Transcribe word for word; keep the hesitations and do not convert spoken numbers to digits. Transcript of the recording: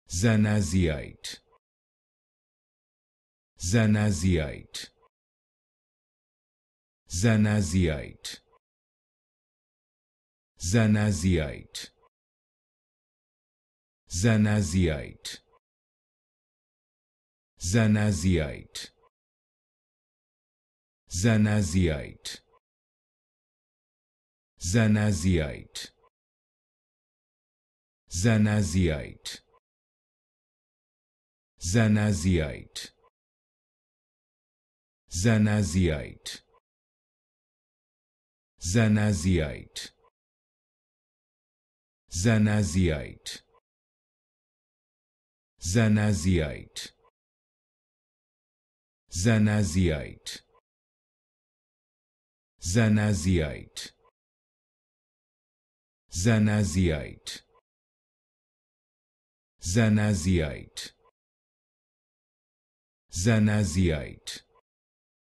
Zanazziite, Zanazziite, Zanazziite, Zanazziite, Zanazziite, Zanazziite, Zanazziite, Zanazziite, Zanazziite, Zanazziite, Zanazziite, Zanazziite, Zanazziite, Zanazziite, Zanazziite, Zanazziite, Zanazziite, Zanazziite, Zanazziite,